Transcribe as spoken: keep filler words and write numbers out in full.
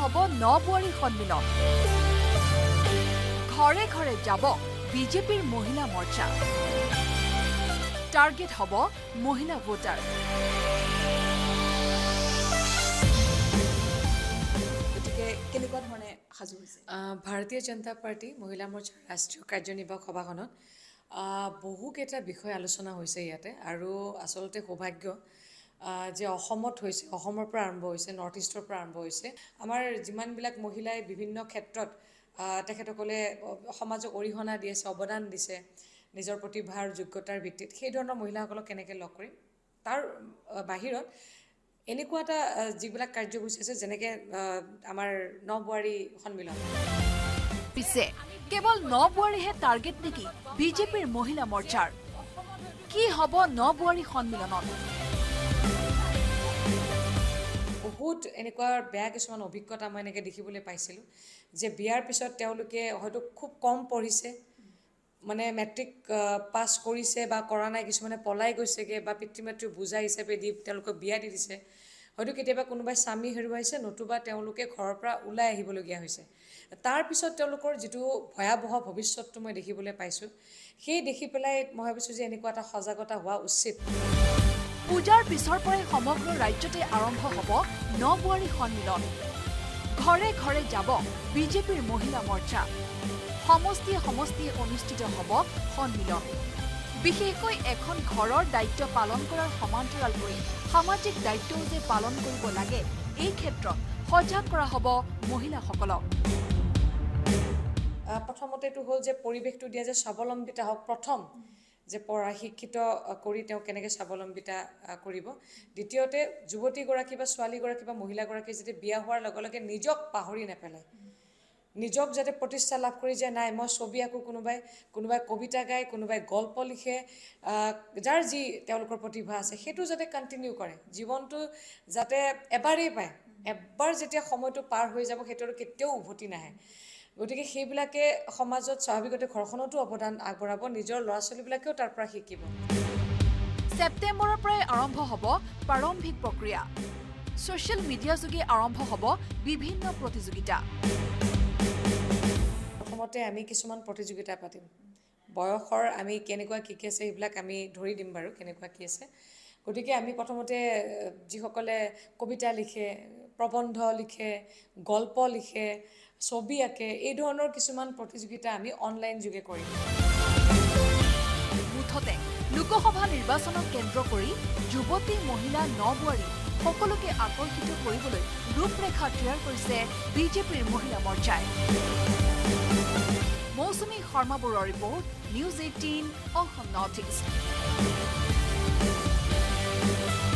হব নবুৱাৰী সন্মিলন ঘৰে ঘৰে যাব বিজেপিৰ মহিলা মৰ্চা টাৰ্গেট হব মহিলা ভোটাৰ গতিকে কেনেকুৱা ধৰণে সাজু হৈছে ভাৰতীয় জনতা পাৰ্টি মহিলা মৰ্চাৰ ৰাষ্ট্ৰীয় কাৰ্যনিৰ্বাহক সভাখনত বহুকেইটা বিষয় আলোচনা হৈছে ইয়াতে আৰু আচলতে সৌভাগ্য যে অসমত হৈছে অসমৰ পৰা আৰম্ভ হৈছে নৰ্থ ইষ্টৰ পৰা আৰম্ভ হৈছে আমাৰ যিমানবিলাক মহিলাই বিভিন্ন ক্ষেত্ৰত তেখেতসকলে সমাজক অৰিহণা দি আছে অৱদান দিছে নিজৰ প্ৰতিভাৰ যোগ্যতাৰ ভিত্তিত সেই ধৰণৰ মহিলাসকলক কেনেকৈ লগ কৰিম তাৰ বাহিৰত এনেকুৱা এটা যিবিলাক কাৰ্যসূচী আছে যেনেকৈ আমাৰ নবুৱাৰী সন্মিলন পিছে কেৱল নবুৱাৰীহে টাৰ্গেট নেকি বিজেপিৰ মহিলা মৰ্চাৰ কি হ'ব নবুৱাৰী সন্মিলনত বহুত এনেকুৱা বেয়া কিছুমান অভিজ্ঞতা মই এনেকৈ দেখিবলৈ পাইছিলোঁ যে বিয়াৰ পিছত তেওঁলোকে হয়তো খুব কম পঢ়িছে মানে মেট্ৰিক পাছ কৰিছে বা কৰা নাই কিছুমানে পলাই গৈছেগৈ বা পিতৃ মাতৃৰ বুজা হিচাপে দি তেওঁলোকক বিয়া দি দিছে হয়তো কেতিয়াবা কোনোবাই স্বামী হেৰুৱাইছে নতুবা তেওঁলোকে ঘৰৰ পৰা ওলাই আহিবলগীয়া হৈছে তাৰপিছত তেওঁলোকৰ যিটো ভয়াৱহ ভৱিষ্যতটো মই দেখিবলৈ পাইছোঁ সেই দেখি পেলাই মই ভাবিছোঁ যে এনেকুৱা এটা সজাগতা হোৱা উচিত পূজাৰ পিছৰ পৰাই সমগ্ৰ ৰাজ্যতে আৰম্ভ হ'ব নবুৱাৰী সন্মিলন ঘৰে ঘৰে যাব বিজেপিৰ মহিলা মৰ্চা সমষ্টিয়ে সমষ্টিয়ে অনুষ্ঠিত হ'ব সন্মিলন বিশেষকৈ এখন ঘৰৰ দায়িত্ব পালন কৰাৰ সমান্তৰাল কৰি সামাজিক দায়িত্বও যে পালন কৰিব লাগে এই ক্ষেত্ৰত সজাগ কৰা হ'ব মহিলাসকলক প্ৰথমতেটো হ'ল যে পৰিৱেশটো দিয়া যে স্বাৱলম্বিতা হওক প্ৰথম যে পঢ়া শিক্ষিত কৰি তেওঁ কেনেকৈ স্বাৱলম্বিতা কৰিব দ্বিতীয়তে যুৱতীগৰাকী বা ছোৱালীগৰাকী বা মহিলাগৰাকী যদি বিয়া হোৱাৰ লগে লগে নিজক পাহৰি নেপেলায় নিজক যাতে প্ৰতিষ্ঠা লাভ কৰি যে নাই মই ছবি আঁকো কোনোবাই কোনোবাই কবিতা গায় কোনোবাই গল্প লিখে যাৰ যি তেওঁলোকৰ প্ৰতিভা আছে সেইটো যাতে কণ্টিনিউ কৰে জীৱনটো যাতে এবাৰেই পায় এবাৰ যেতিয়া সময়টো পাৰ হৈ যাব সেইটো আৰু কেতিয়াও উভতি নাহে গতিকে সেইবিলাকে সমাজত স্বাভাৱিকতে ঘৰখনতো অৱদান আগবঢ়াব নিজৰ ল'ৰা ছোৱালীবিলাকেও তাৰ পৰা শিকিব ছেপ্টেম্বৰৰ পৰাই আৰম্ভ হ'ব প্ৰাৰম্ভিক প্ৰক্ৰিয়া ছ'চিয়েল মিডিয়া যোগে আৰম্ভ হ'ব বিভিন্ন প্ৰতিযোগিতা প্ৰথমতে আমি কিছুমান প্ৰতিযোগিতা পাতিম বয়সৰ আমি কেনেকুৱা কি কি আছে সেইবিলাক আমি ধৰি দিম বাৰু কেনেকুৱা কি আছে গতিকে আমি প্ৰথমতে যিসকলে কবিতা লিখে প্ৰবন্ধ লিখে গল্প লিখে ছবি আঁকে এই ধৰণৰ কিছুমান প্ৰতিযোগিতা আমি অনলাইন যোগে কৰিম মুঠতে লোকসভা নিৰ্বাচনক কেন্দ্ৰ কৰি যুৱতী মহিলা নবুৱাৰী সকলোকে আকৰ্ষিত কৰিবলৈ ৰূপৰেখা তৈয়াৰ কৰিছে বিজেপিৰ মহিলা মৰ্চাই মৌচুমী শৰ্মা বৰুৱাৰ report News eighteen Assam North east